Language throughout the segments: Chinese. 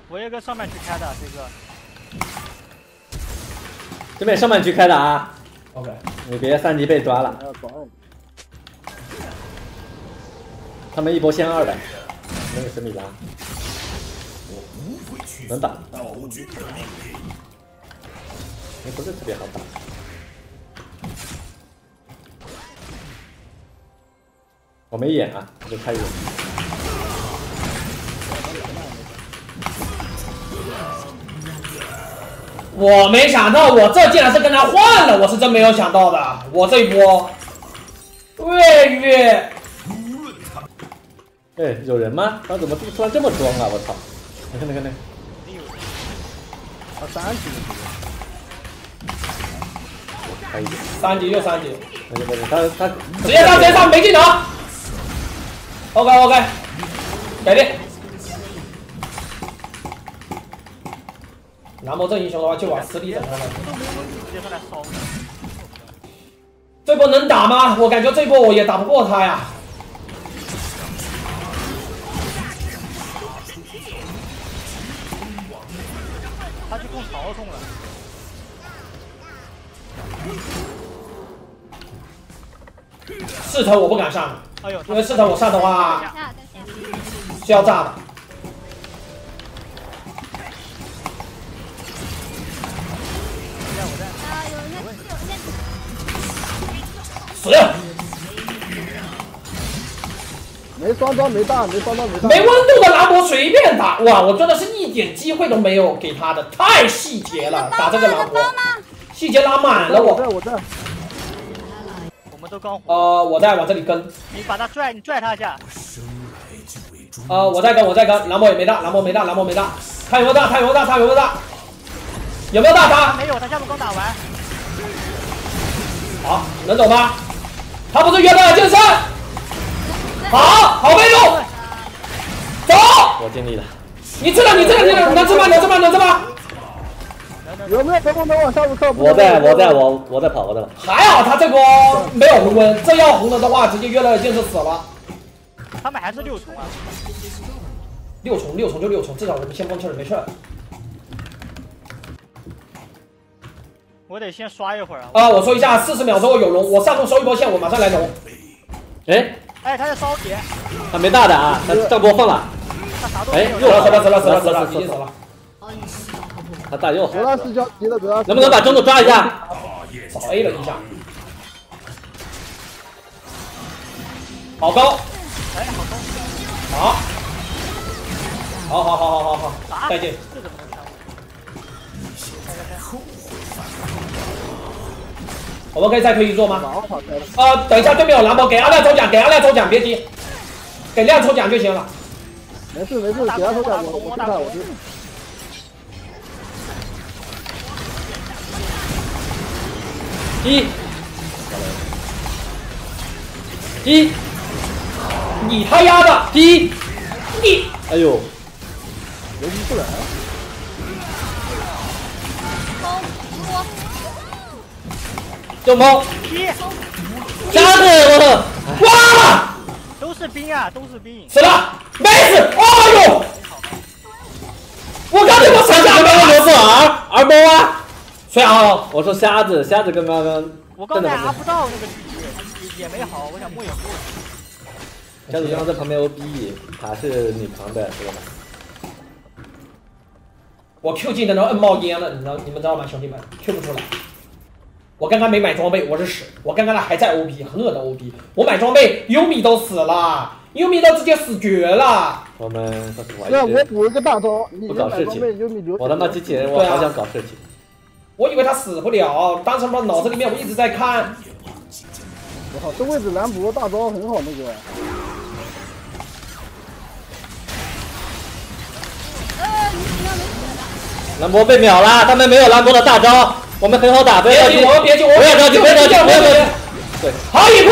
我也跟上半区开的这个。 这边上半区开的啊。 OK， 你别3级被抓了。他们一波先2的，那个神米拉。能打。也不是特别好打。我没眼啊，我就开眼。 我没想到我这竟然是跟他换了，我是真没有想到的。我这一波，月。 哎，有人吗？他怎么突然这么装啊？我操！你看那个那。 他3级的。 开一点。 3级又3级。 没事，他直接上没技能。OK， 给力。蓝魔这英雄的话就往死里整他了。 直接上来烧。 这波能打吗？我感觉这波我也打不过他呀。 他去攻曹冲了。 势头我不敢上， 哎呦， 因为势头我上的话是要炸的。死！ 没双装没大，没双装没大。 没温度的蓝魔随便打，哇！我真的是一点机会都没有给他的，太细节了，打这个蓝魔，细节拉满了我。 我在。 我们都刚火。 我在往这里跟。 你把他拽，你拽他一下。 我在跟，蓝魔也没大，蓝魔没大。他有没有大？有没有大他？ 没有，他下路刚打完。 好，能走吗？他不是约到了健身。好被动。走。 我尽力了。 你吃了，能吃吗？ 有没有等我往下路靠？ 我在跑。 还好他这波没有红温，这要红了的话，直接约了剑士死了。 他们还是6重啊。 6重就6重，至少我们先放气儿没事儿。 我得先刷一会儿啊。 我说一下，40秒之后有龙，我上路收一波线，我马上来龙。 哎，他在烧铁。 他没大的啊，他上播放了。 他啥都没有。 死了，已经死了。 他大右。 格拉斯交急了，格拉斯。 能不能把中路抓一下？ 少 A 了一下。好高。 哎，好高。 好，再见。 这怎么能抢？ 我们可以再推一座吗？等一下，对面有蓝魔，给阿亮抽奖，别急，给亮抽奖就行了。 没事，给他抽奖，我去看。 一， 你他丫的你，哎呦， 游击不来。 就猫，瞎子， 哇！ 都是兵啊， 死了，没死，哎呦！我刚才我闪下刚刚留个儿猫啊， 谁啊？ 我说瞎子跟刚刚， 我刚才拿不到那个狙击，也没好，我想摸也摸。 瞎子刚刚在旁边 OB， 塔是你扛的，知道吗？ 我 Q 技能都摁冒烟了，你们知道吗，兄弟们 ？Q 不出来。我刚刚没买装备，我是屎。我刚刚还在 OP， 很恶的 OP。我买装备，优米都死了，优米都直接死绝了。 我们说实话， 对，我补了个大招，你搞事情。我他妈机器人，我好想搞事情。 我以为他死不了，当时我脑子里面我一直在看。 我靠，这位置蓝博大招很好那个。 蓝博被秒了，他们没有蓝博的大招。我们很好打，别着急， 别着急，对，好一步，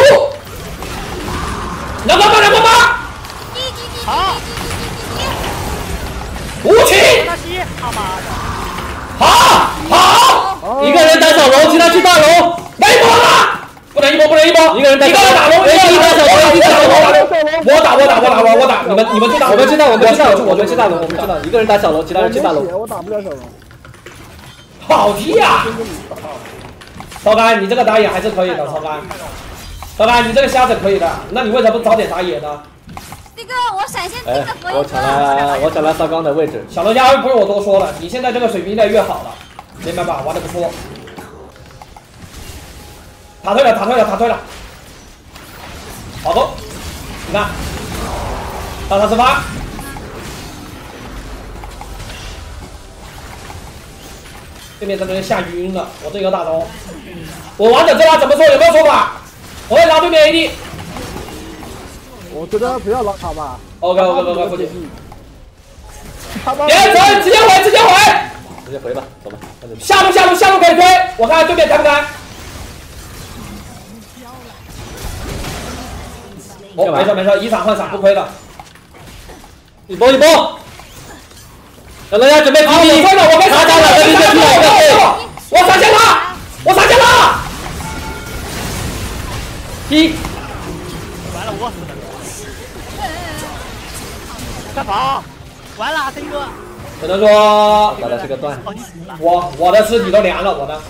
两个八， 好， 无情， 他妈的， 好， 一个人打小龙，其他去大龙， 没魔了，不能一波，不能一波， 一个人打打龙， 一打小龙，一打小龙， 我打，你们去打， 我们知道，我们知道，一个人打小龙，其他人去打龙。 我打不了小龙。 好踢呀！超干，你这个打野还是可以的，超干。超干，你这个瞎子可以的，那你为什么不早点打野呢？ 这个我闪现这个佛我抢了沙刚的位置。 小龙虾不是我多说了，你现在这个水平越来越好了，明白吧？玩的不错。塔退了。好的，你看，大杀四发。对面这边吓晕了，我这个大招，我王者这拉怎么说？有没有说法？我会拉对面 AD。 我觉得不要拉他吧。 OK，不行。 别走，直接回。 直接回吧，走吧。 下路可以推，我看对面开不开。哦，没事，以闪换闪不亏的。 一波。小龙虾准备击我亏了，我没闪了，我闪现他，踢。 完了，我死了。干跑，完了，这一个。 只能说打的是个断。 我的尸体都凉了，我的。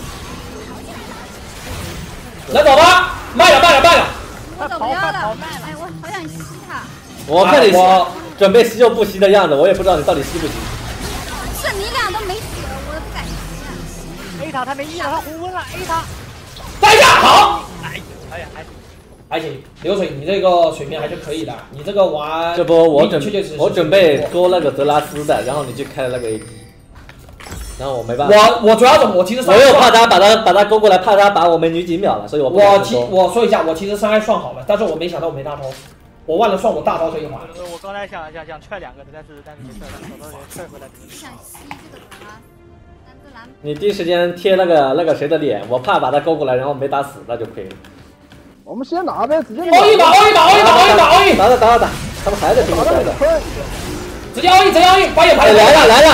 能走吗？慢了。 我走不了了，哎，我好想吸他。 我看你准备吸又不吸的样子，我也不知道你到底吸不吸。 是你俩都没死，我不敢吸。 A 塔他没 E 了，他红温了 A 塔。 再下好。 还行。 流水，你这个水平还是可以的，你这个玩。 这波我准备勾那个德拉斯的，然后你去开了那个 AD， 然后我没办法。 我主要怎么？我其实我又怕他把他勾过来，怕他把我们女几秒了，所以我说一下，我其实伤害算好了，但是我没想到我没大招，我忘了算我大招这一环。 我刚才想踹两个的，但是没踹了，手头人踹回来。 想吸这个塔，但这蓝。 你第一时间贴那个谁的脸，我怕把他勾过来，然后没打死，那就亏了。 我们先拿呗，直接。 all in， 打，他们还在拼命的。 直接 all in，把野排来了。 打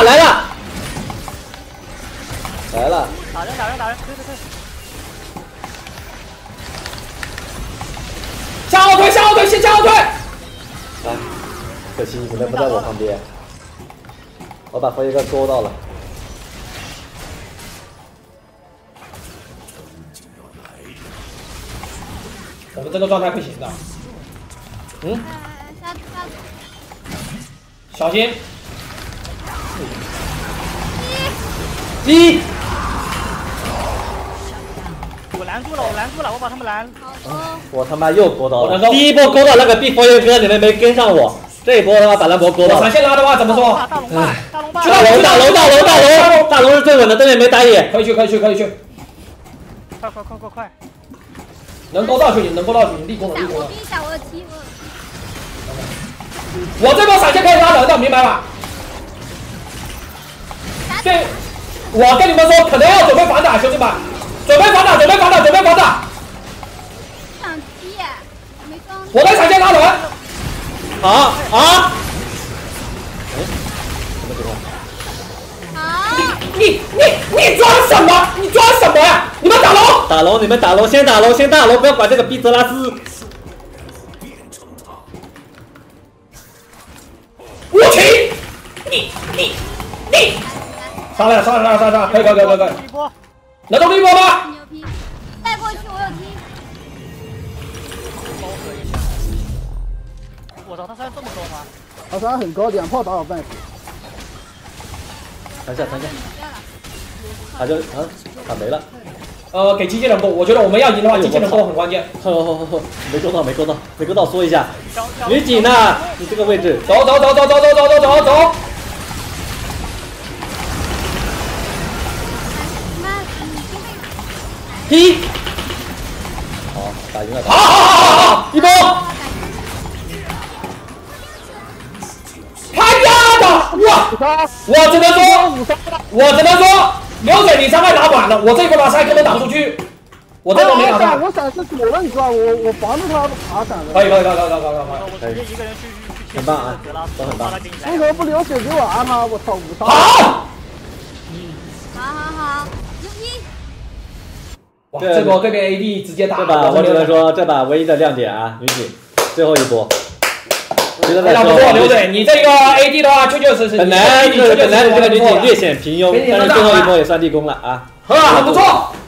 人，推。 向后退，先向后退。 来，可惜你们不在我旁边，我把佛爷哥勾到了。 我们这个状态不行的。小心。 一。 我拦住了，我把他们拦。 我他妈又勾到了。第一波勾到那个碧佛爷哥，你们没跟上我。这一波他妈把兰博勾到了。 闪现拉的话怎么说？ 大龙吧。 大龙是最稳的，对面没打野。 可以去。 快！ 能勾到去，立功了。 我逼一下，我踢我这波闪现可以拉人的，明白吧？对，我跟你们说，可能要准备反打，兄弟们，准备反打。 想踢，没装。 我在闪现拉人。 啊！ 好。 你装什么呀？你们打龙， 先打龙，不要管这个逼泽拉斯。 无情！你！上来，可以。能动一波吗？ 牛逼！带过去，我有踢。 我操，他伤这么高吗？ 他伤很高，2炮打我半死。 弹下，他没了。 给机器人勾，我觉得我们要赢的话，机器人勾很关键。 没勾到，说一下。女警呢？你这个位置。 走。 踢。好，打赢了。 好，一波。他丫的！我只能说，流水你伤害打满了，我这波拿3根本打不出去，我这波没打上。 我闪是躲了，你知道我防着他爬闪了。 可以。 我直接一个人去。 很棒啊，都很棒。 为什么不流水给我啊他？我操，5杀。 好，牛逼！ 哇，这波对面 AD 直接打。 这把我只能说，这把唯一的亮点啊，女警最后一波。觉得非常不错，刘队，你这个 AD 的话，确确实实。 本来这个女警略显平庸，但是最后一波也算立功了啊。 很不错。